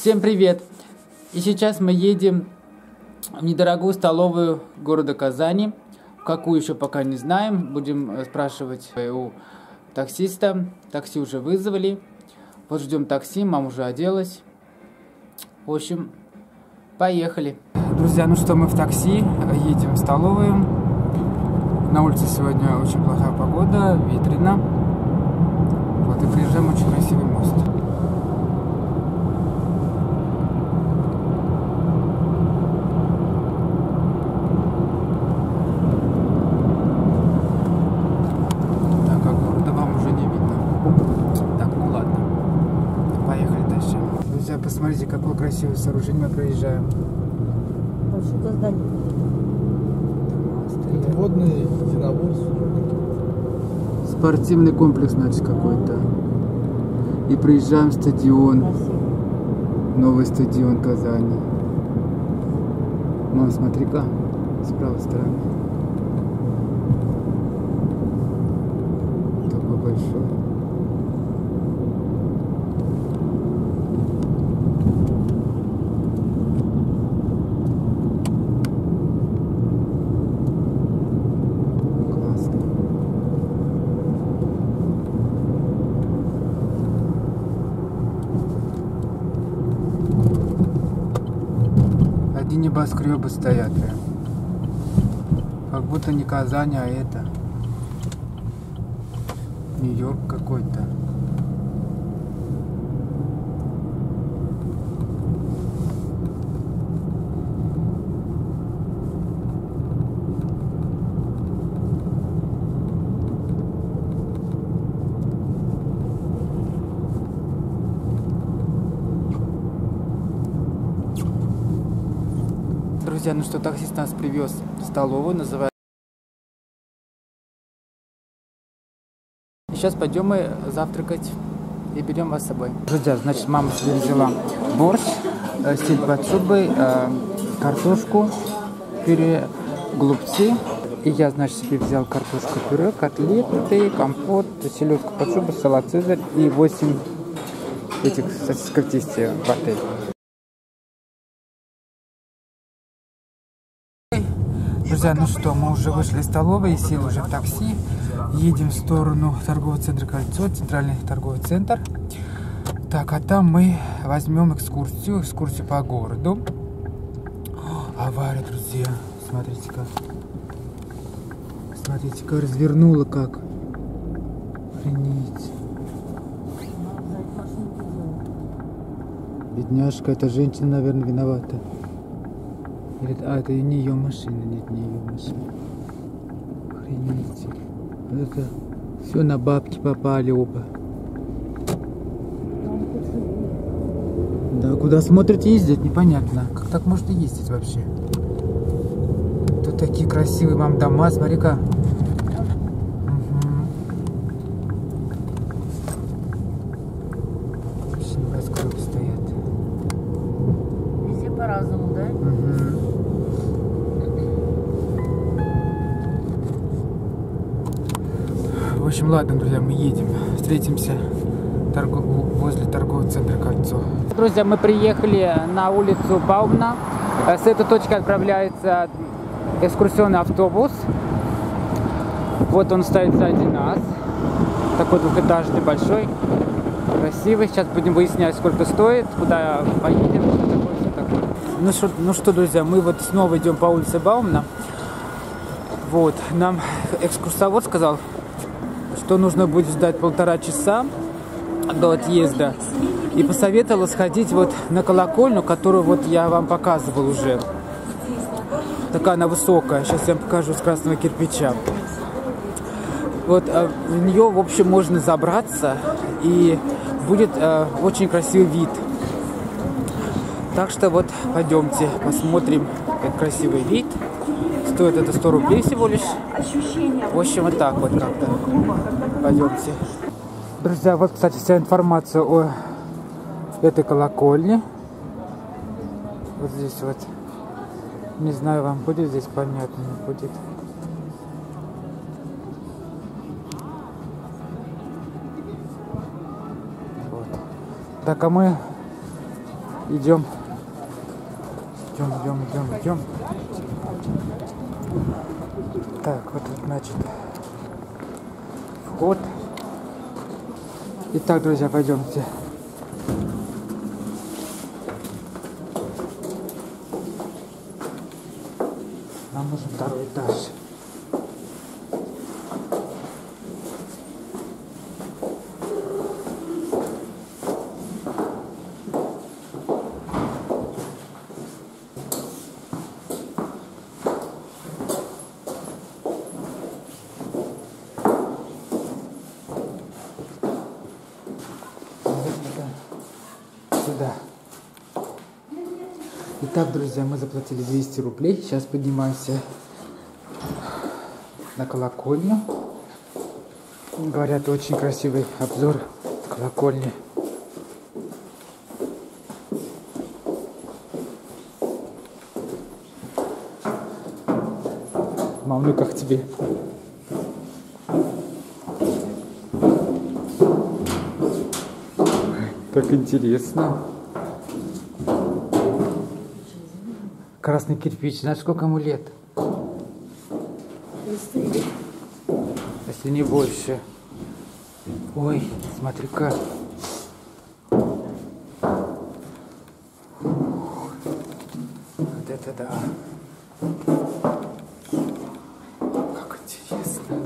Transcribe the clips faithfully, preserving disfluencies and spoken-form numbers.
Всем привет! И сейчас мы едем в недорогую столовую города Казани. Какую еще пока не знаем. Будем спрашивать у таксиста. Такси уже вызвали. Вот ждем такси, мама уже оделась. В общем, поехали. Друзья, ну что, мы в такси, едем в столовую. На улице сегодня очень плохая погода, ветрено. Вот, и приезжаем, очень красивый мост. Так, а города вам уже не видно. Так, ну ладно. Поехали дальше. Друзья, посмотрите, какое красивое сооружение мы проезжаем. Что-то здание. Водный единоборство. Спортивный комплекс, значит, какой-то. И приезжаем в стадион. Красиво. Новый стадион Казани. Мам, смотри-ка, с правой стороны. Такой большой. Одни небоскребы стоят прям. Как будто не Казань, а это Нью-Йорк какой-то. Друзья, ну что, таксист нас привез в столовую, называется. И сейчас пойдем мы завтракать и берем вас с собой. Друзья, значит, мама себе взяла борщ, э, стиль под шубой, э, картошку, пюре, голубцы. И я, значит, себе взял картошку пюре, котлеты, компот, селедку под шубой, салат цезарь и восемь этих сосисок тесте в отель. Друзья, ну что, мы уже вышли из столовой и сели уже в такси. Едем в сторону торгового центра «Кольцо», центральный торговый центр. Так, а там мы возьмем экскурсию, экскурсию по городу. О, авария, друзья, смотрите-ка. Смотрите-ка, развернула как. Охренеть. Бедняжка, эта женщина, наверное, виновата. А, это не ее машина, нет, не ее машина. Охренеть. Это все на бабки попали оба. Да, куда смотрят, ездят, непонятно. Как так можно ездить вообще? Тут такие красивые, мам, дома, смотри-ка. Вообще небоскребы стоят. Везде по-разному, да? В общем, ладно, друзья, мы едем. Встретимся торгов... возле торгового центра «Кольцо». Друзья, мы приехали на улицу Баумна. С этой точки отправляется экскурсионный автобус. Вот он стоит сзади нас. Такой двухэтажный, большой, красивый. Сейчас будем выяснять, сколько стоит, куда поедем, что такое, все такое. Ну что, ну что, друзья, мы вот снова идем по улице Баумна. Вот, нам экскурсовод сказал, что нужно будет ждать полтора часа до отъезда. И посоветовала сходить вот на колокольню, которую вот я вам показывал уже. Такая она высокая. Сейчас я вам покажу, с красного кирпича. Вот а, в нее, в общем, можно забраться. И будет а, очень красивый вид. Так что вот пойдемте посмотрим, как красивый вид. Стоит это сто рублей всего лишь. В общем, вот так вот как-то. Пойдемте. Друзья, вот, кстати, вся информация о этой колокольне. Вот здесь вот. Не знаю, вам будет здесь понятно, не будет. Вот. Так, а мы Идем. Идем, идем, идем, идем. Так, вот тут, значит, вход. Итак, друзья, пойдемте. Нам нужен второй этаж. Сюда. Итак, друзья, мы заплатили двести рублей. Сейчас поднимаемся на колокольню. Говорят, очень красивый обзор колокольни. Мам, ну как тебе? Так интересно. Красный кирпич. Знаешь, сколько ему лет? Если не больше. Ой, смотри-ка. Вот это да. Как интересно.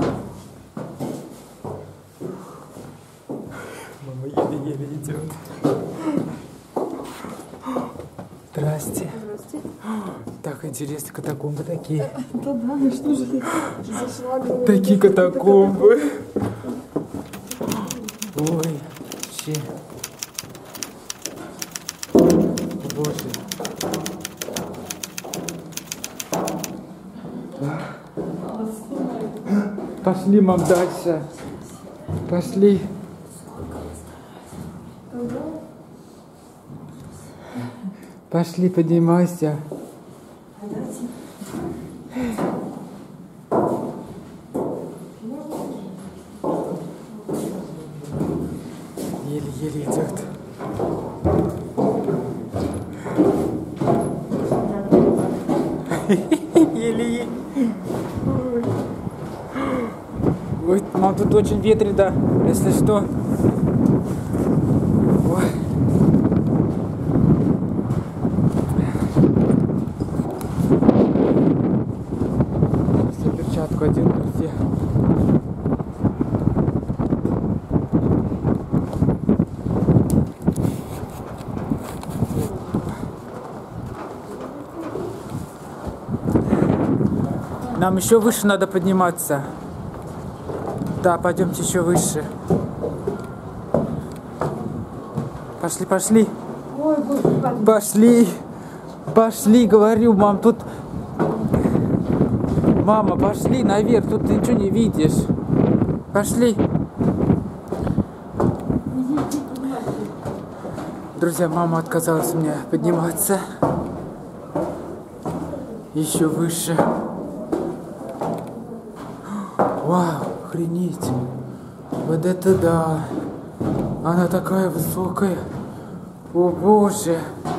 Мама еле-еле идет. Здрасте. Здрасте. Так интересно, катакомбы такие. Да, да, ну что же ты зашла? Такие катакомбы. Ой, вообще. Боже. Пошли, мам, дальше. Пошли. Пошли, поднимайся. Еле-еле идет. Еле-еле. Ой, мам, тут очень ветрено, если что. Ой. Сейчас я перчатку одену, друзья. Нам еще выше надо подниматься. Да, пойдемте еще выше. Пошли, пошли. Ой, господи. Пошли. Пошли, говорю, мам, тут... Мама, пошли наверх, тут ты ничего не видишь. Пошли. Друзья, мама отказалась у меня подниматься. Еще выше. Вау, охренеть. Вот это да. Она такая высокая. О боже.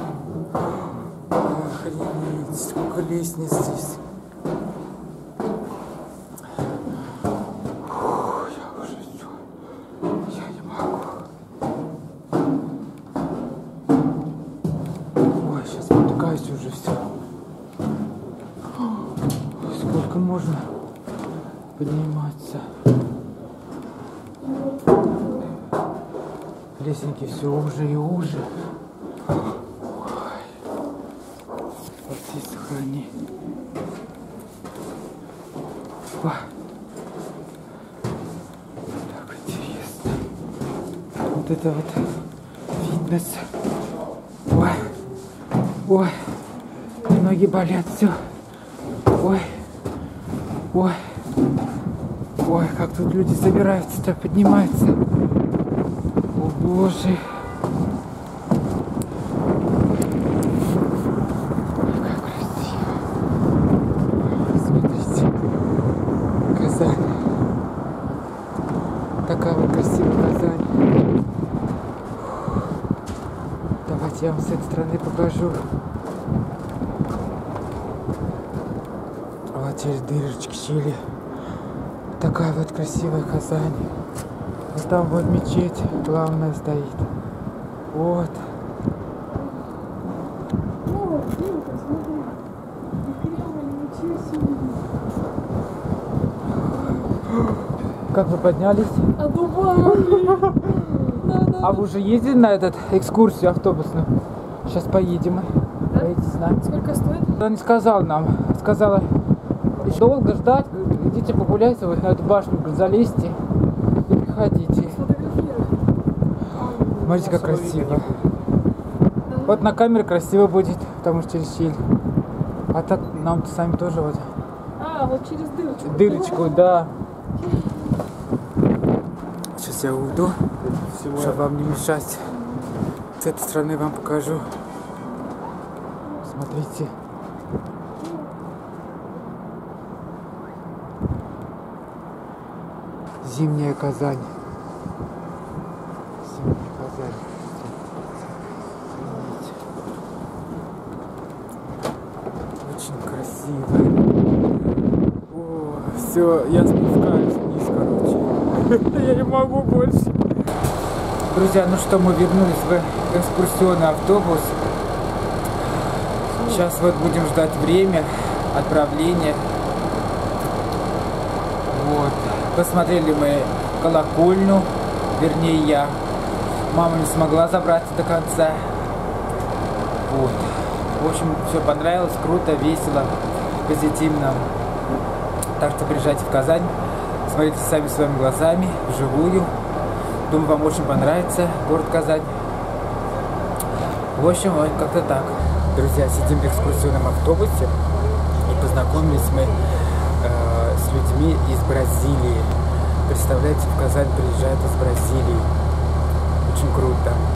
Охренеть, сколько лестниц здесь. Фух, я уже все. Я не могу. Ой, сейчас спотыкаюсь уже все. Сколько можно подниматься? Лестники все уже и уже. Ой. Спаси, сохрани. Ой. Так интересно. Вот это вот фитнес. Ой. Ой. Ноги болят, все. Ой. Ой. Ой, как тут люди собираются-то, поднимаются. О боже. Как красиво. Смотрите. Казань. Такая вот красивая Казань. Давайте я вам с этой стороны покажу. Вот через дырочки щели. Такая вот красивая Казань. Вот там вот мечеть главная стоит. Вот. О, Димка, смотри. И Кремль, ничего себе. Как вы поднялись? А Дубай. А вы уже ездили на этот экскурсию автобусную? Сейчас поедем. Да? Поедете с нами. Сколько стоит? Она не сказала нам. Сказала, долго ждать, идите погуляйте вот на эту башню, залезьте и приходите. Сфотографируй. Смотрите, как красиво. Вот на камере красиво будет, потому что через щель. А так нам-то сами тоже вот. А, вот через дырочку. Дырочку, да. Сейчас я уйду, чтобы вам не мешать. С этой стороны вам покажу. Смотрите. Зимняя Казань. Зимняя Казань. Очень красиво. О, все, я спускаюсь вниз, короче. Я не могу больше. Друзья, ну что, мы вернулись в экскурсионный автобус. Сейчас вот будем ждать время отправления. Вот. Посмотрели мы колокольню, вернее я. Мама не смогла забраться до конца. Вот. В общем, все понравилось, круто, весело, позитивно. Так что приезжайте в Казань, смотрите сами своими глазами, вживую. Думаю, вам очень понравится город Казань. В общем, вот как-то так. Друзья, сидим в экскурсионном автобусе и познакомились мы э, с людьми из Бразилии. Представляете, в Казань приезжают из Бразилии. Очень круто.